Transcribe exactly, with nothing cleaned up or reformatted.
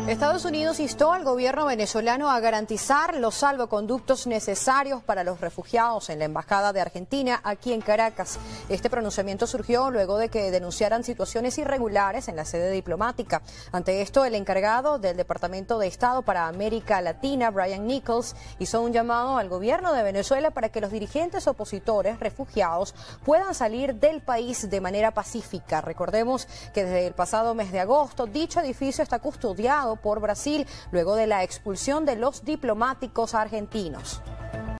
Estados Unidos instó al gobierno venezolano a garantizar los salvoconductos necesarios para los refugiados en la Embajada de Argentina aquí en Caracas. Este pronunciamiento surgió luego de que denunciaran situaciones irregulares en la sede diplomática. Ante esto, el encargado del Departamento de Estado para América Latina, Brian Nichols, hizo un llamado al gobierno de Venezuela para que los dirigentes opositores refugiados puedan salir del país de manera pacífica. Recordemos que desde el pasado mes de agosto, dicho edificio está custodiado por Brasil luego de la expulsión de los diplomáticos argentinos.